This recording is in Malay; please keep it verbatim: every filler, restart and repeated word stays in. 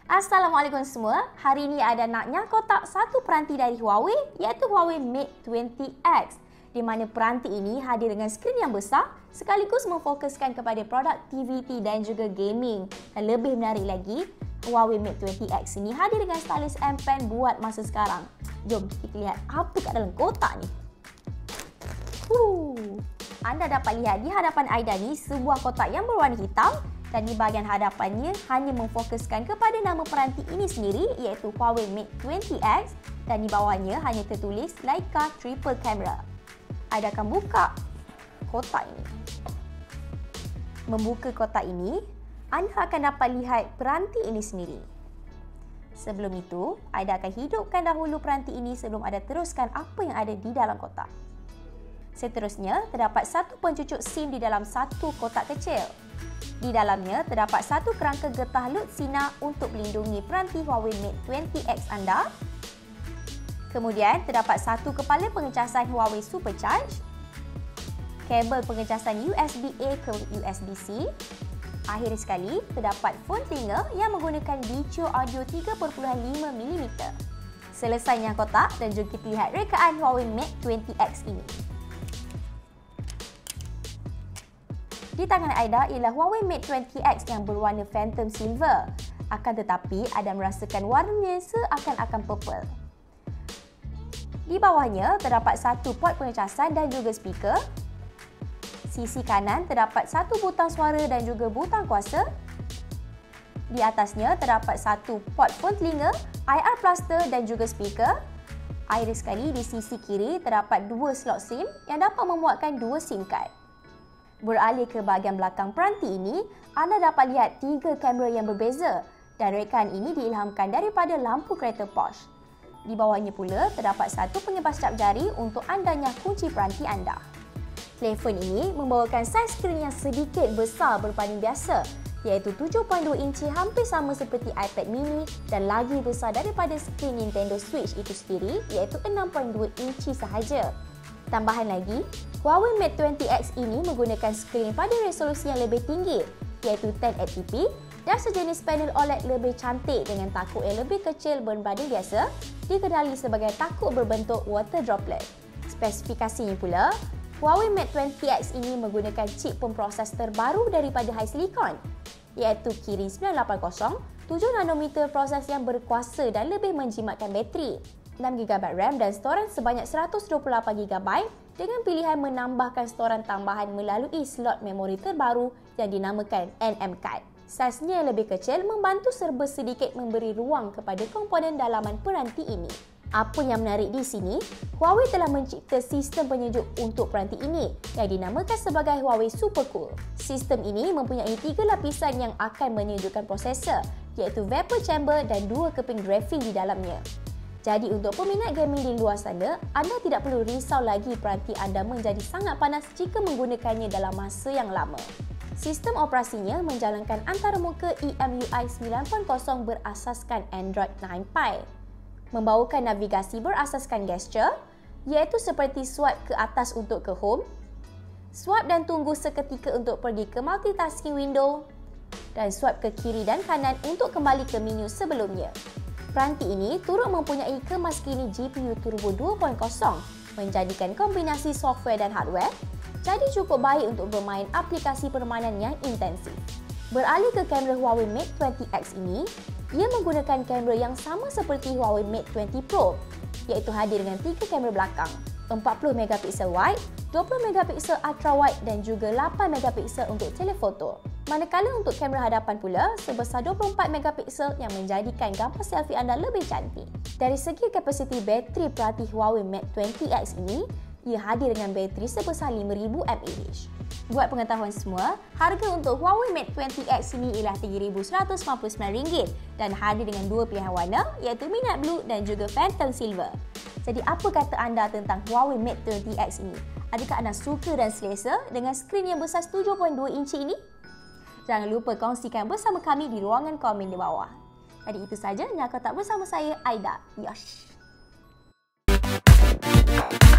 Assalamualaikum semua. Hari ini ada naknya kotak satu peranti dari Huawei iaitu Huawei Mate dua puluh X di mana peranti ini hadir dengan skrin yang besar sekaligus memfokuskan kepada produktiviti dan juga gaming. Dan lebih menarik lagi, Huawei Mate dua puluh X ini hadir dengan stylus M Pen buat masa sekarang. Jom kita lihat apa kat dalam kotak ni. Huh. Anda dapat lihat di hadapan Aida ni sebuah kotak yang berwarna hitam dan di bahagian hadapannya hanya memfokuskan kepada nama peranti ini sendiri iaitu Huawei Mate dua puluh X dan di bawahnya hanya tertulis Leica Triple Camera. Aida akan buka kotak ini. Membuka kotak ini, anda akan dapat lihat peranti ini sendiri. Sebelum itu, Aida akan hidupkan dahulu peranti ini sebelum Aida teruskan apa yang ada di dalam kotak. Seterusnya, terdapat satu pencucuk SIM di dalam satu kotak kecil. Di dalamnya terdapat satu kerangka getah lut sinar untuk melindungi peranti Huawei Mate dua puluh X anda. Kemudian terdapat satu kepala pengecasan Huawei Supercharge, kabel pengecasan U S B A ke U S B C. Akhir sekali, terdapat phone telinga yang menggunakan bicu audio tiga perpuluhan lima milimeter. Selesainya kotak dan jom kita lihat rekaan Huawei Mate dua puluh X ini. Di tangan Aida ialah Huawei Mate dua puluh X yang berwarna Phantom Silver. Akan tetapi, Aida merasakan warnanya seakan-akan purple. Di bawahnya terdapat satu port pengecasan dan juga speaker. Sisi kanan terdapat satu butang suara dan juga butang kuasa. Di atasnya terdapat satu port phone telinga, I R cluster dan juga speaker. Akhir sekali di sisi kiri terdapat dua slot SIM yang dapat memuatkan dua SIM card. Beralih ke bahagian belakang peranti ini, anda dapat lihat tiga kamera yang berbeza dan rekaan ini diilhamkan daripada lampu kereta Porsche. Di bawahnya pula terdapat satu pengebas cap jari untuk andanya kunci peranti anda. Telefon ini membawakan saiz skrin yang sedikit besar berbanding biasa iaitu tujuh perpuluhan dua inci hampir sama seperti iPad mini dan lagi besar daripada skrin Nintendo Switch itu sendiri iaitu enam perpuluhan dua inci sahaja. Tambahan lagi, Huawei Mate dua puluh X ini menggunakan skrin pada resolusi yang lebih tinggi iaitu sepuluh eighty p dan sejenis panel O L E D lebih cantik dengan takuk yang lebih kecil berbanding biasa dikenali sebagai takuk berbentuk water droplet. Spesifikasinya pula, Huawei Mate dua puluh X ini menggunakan chip pemproses terbaru daripada HiSilicon iaitu Kirin sembilan lapan kosong, tujuh nanometer proses yang berkuasa dan lebih menjimatkan bateri, enam gigabyte RAM dan storan sebanyak seratus dua puluh lapan gigabyte dengan pilihan menambahkan storan tambahan melalui slot memori terbaru yang dinamakan N M card. Saiznya yang lebih kecil membantu serba sedikit memberi ruang kepada komponen dalaman peranti ini. Apa yang menarik di sini, Huawei telah mencipta sistem penyejuk untuk peranti ini yang dinamakan sebagai Huawei SuperCool. Sistem ini mempunyai tiga lapisan yang akan menyejukkan prosesor iaitu vapor chamber dan dua keping graphene di dalamnya. Jadi untuk peminat gaming di luar sana, anda tidak perlu risau lagi peranti anda menjadi sangat panas jika menggunakannya dalam masa yang lama. Sistem operasinya menjalankan antarmuka E M U I sembilan kosong berasaskan Android sembilan Pie. Membawakan navigasi berasaskan gesture, iaitu seperti swipe ke atas untuk ke home, swipe dan tunggu seketika untuk pergi ke multitasking window, dan swipe ke kiri dan kanan untuk kembali ke menu sebelumnya. Peranti ini turut mempunyai kemas kini G P U Turbo dua titik kosong, menjadikan kombinasi software dan hardware, jadi cukup baik untuk bermain aplikasi permainan yang intensif. Beralih ke kamera Huawei Mate dua puluh X ini, ia menggunakan kamera yang sama seperti Huawei Mate dua puluh Pro, iaitu hadir dengan tiga kamera belakang, empat puluh megapiksel wide, dua puluh megapiksel ultra wide dan juga lapan megapiksel untuk telefoto. Manakala untuk kamera hadapan pula sebesar dua puluh empat megapiksel yang menjadikan gambar selfie anda lebih cantik. Dari segi kapasiti bateri peranti Huawei Mate dua puluh X ini, ia hadir dengan bateri sebesar lima ribu mAh. Buat pengetahuan semua, harga untuk Huawei Mate dua puluh X ini ialah tiga ribu seratus sembilan puluh sembilan ringgit dan hadir dengan dua pilihan warna iaitu Midnight Blue dan juga Phantom Silver. Jadi apa kata anda tentang Huawei Mate dua puluh X ini? Adakah anda suka dan selesa dengan skrin yang besar tujuh perpuluhan dua inci ini? Jangan lupa kongsikan bersama kami di ruangan komen di bawah. Jadi itu saja yang aku tak bersama saya, Aida. Yosh!